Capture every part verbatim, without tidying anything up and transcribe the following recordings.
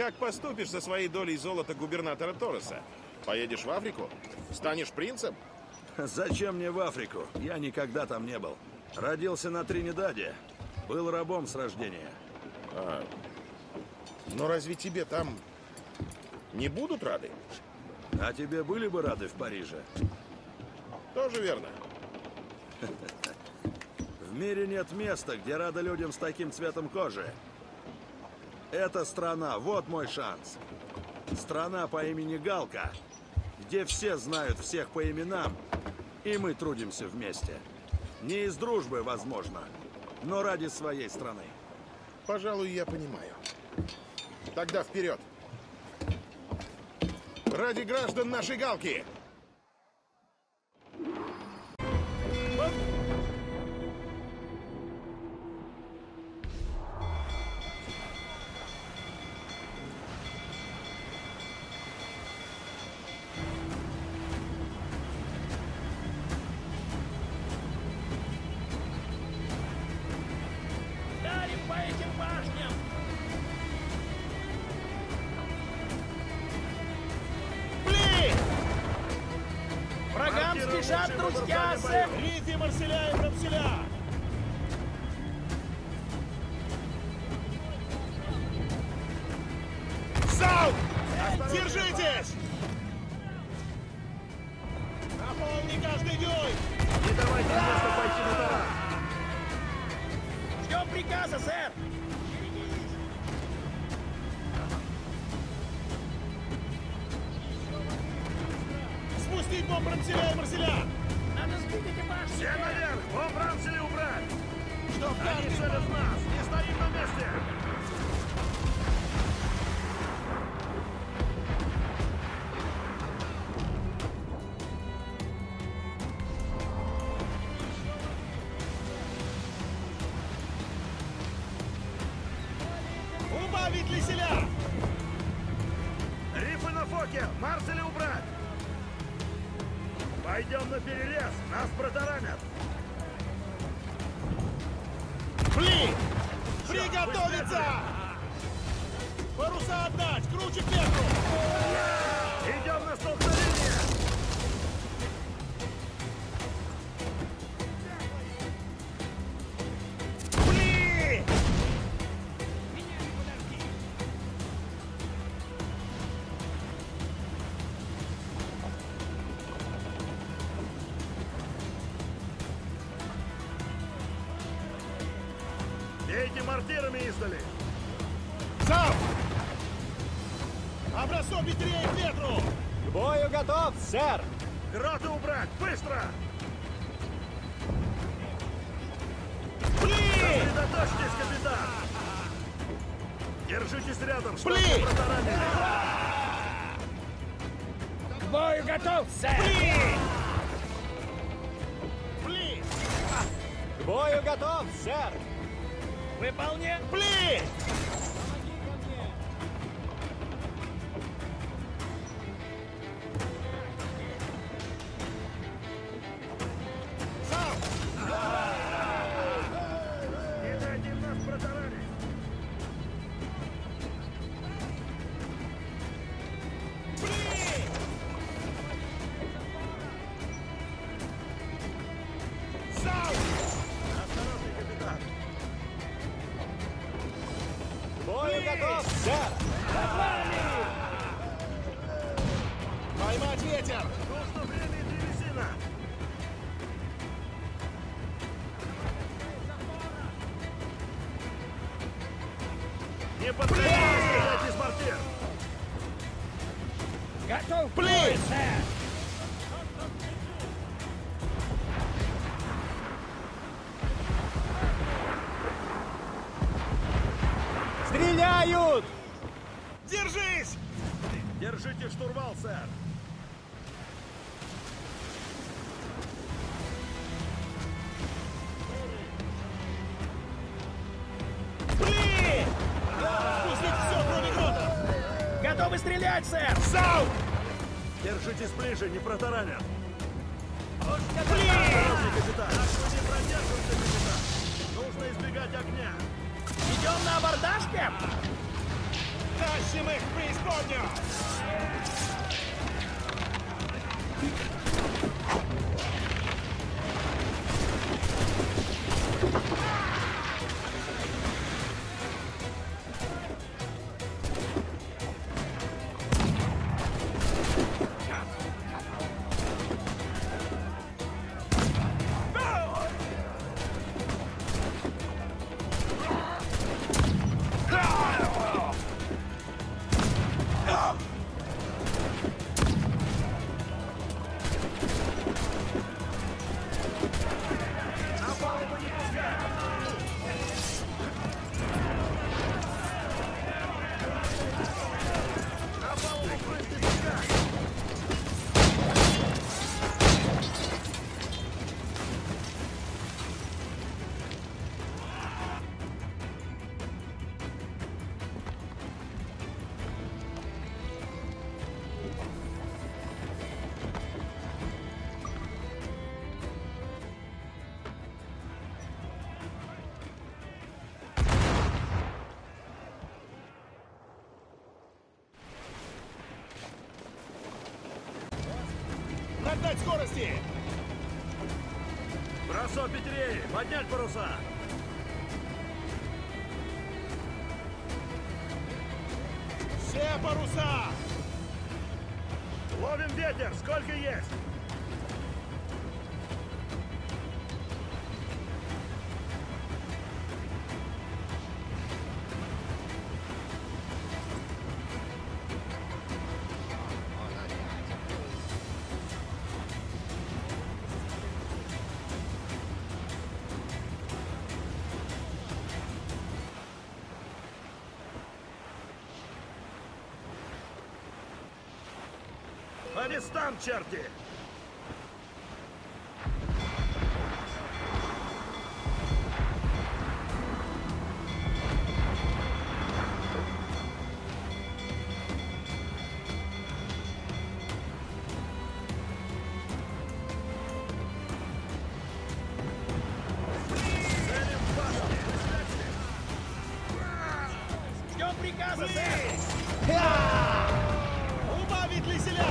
как поступишь со своей долей золота губернатора Торреса? Поедешь в Африку? Станешь принцем? Зачем мне в Африку? Я никогда там не был. Родился на Тринидаде. Был рабом с рождения. А, но разве тебе там не будут рады? А тебе были бы рады в Париже? Тоже верно. В мире нет места, где рады людям с таким цветом кожи. Эта страна, вот мой шанс. Страна по имени Галка, где все знают всех по именам, и мы трудимся вместе. Не из дружбы, возможно, но ради своей страны. Пожалуй, я понимаю. Тогда вперед! Ради граждан нашей Галки! Спешат друзья, сэм! Рите Марселя и Брамселя! Залп! Держитесь! Наполни каждый дюйм! Не давайте просто пойти на таран! Ждем приказа, сэр! Спустить бомб Брамселя и Марселя! Надо сбить экипаж! Все наверх! Бомб Рамселя убрать! Чтоб Они каждый целят в нас! Не стоим на месте! Убавить Лиселя! Рифы на фоке! Марселя убрать! Пойдем на перерез! Нас протаранят! Фли! Приготовиться! Паруса отдать! Круче к ветру! Идем на столкновение! Фли! Бейте мортирами издали! Залп! Образцов быстрее к ветру! К бою готов, сэр! Гроты убрать! Быстро! Фли! Сосредоточьтесь, капитан! Держитесь рядом, чтобы Фли! не протаранили! К бою готов, сэр! Фли! Фли! К бою готов, сэр! Выполнен! Фли! Не дайте им нас протаранить! Осторожней, капитан! К бою готов, сэр! Поймать ветер! Нужно время и древесина! Не подходите, стрелять из мортир! Готов к Пли! бою, сэр! Стреляют! Держись! Держите штурвал, сэр! Фли! Спустить все, кроме грота! Готовы стрелять, сэр! Залп! Держитесь ближе, не протаранят! Фли! Осторожней, капитан! Так мы не продержимся, капитан! Нужно избегать огня! Идем на абордаж, Кэп! Тащим их в преисподнюю! Нагнать скорости! Бросок пятерей! Поднять паруса! Все паруса! Ловим ветер! Сколько есть? По местам, черти! Ждем приказа, сэр! Убавить веселя!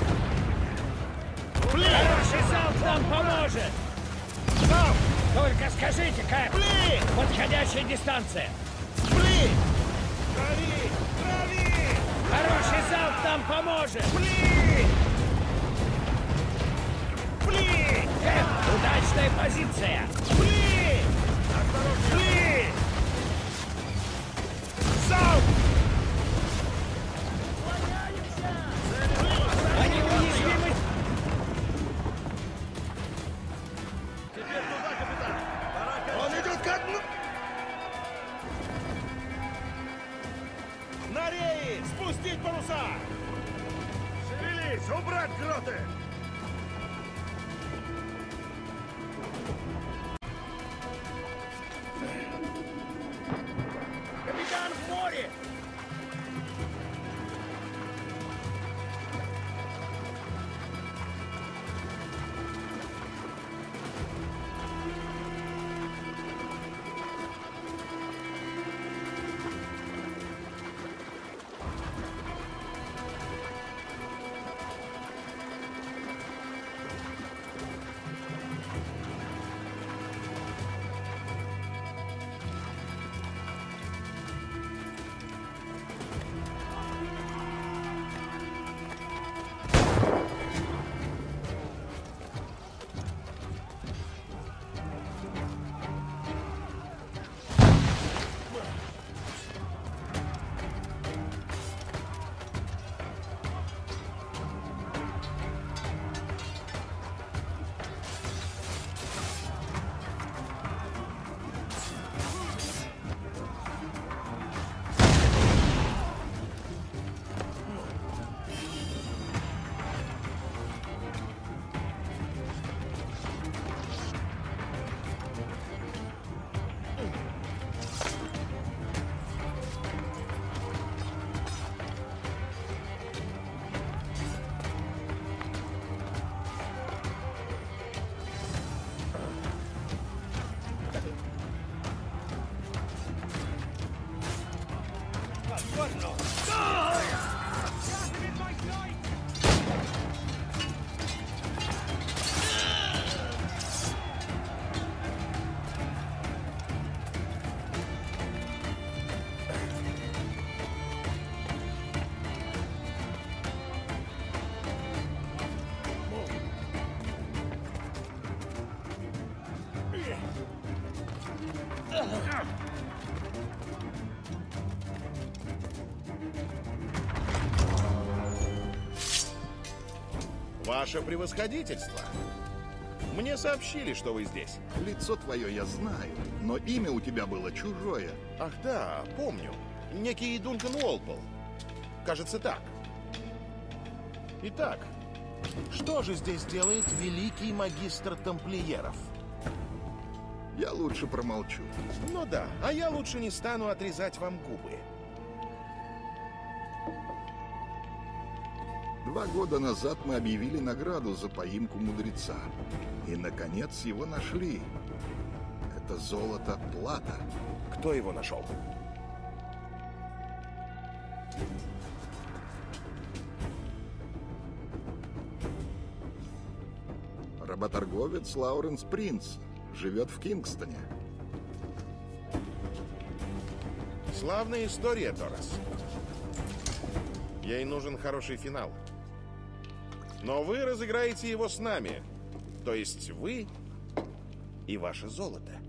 Хороший залп нам поможет! Залп! Только скажите, как? Блин! Подходящая дистанция! Блин! Трави! Трави! Хороший залп нам поможет! Блин! Блин! Кэп, удачная позиция! Блин! Блин! Залп! Они уязвимы! Теперь туда, капитан! Пора Он идет ко дну! На реи! Спустить паруса! Шевелись! Убрать гроты! Капитан в море! Buongiorno! Ваше превосходительство. Мне сообщили, что вы здесь. Лицо твое я знаю, но имя у тебя было чужое. Ах да, помню. Некий Дункан Уолпол. Кажется, так. Итак, что же здесь делает великий магистр тамплиеров? Я лучше промолчу. Ну да, а я лучше не стану отрезать вам губы. Два года назад мы объявили награду за поимку мудреца. И, наконец, его нашли. Это золото плата. Кто его нашел? Работорговец Лауренс Принц. Живет в Кингстоне. Славная история, Торрес. Ей нужен хороший финал. Но вы разыграете его с нами. То есть вы и ваше золото.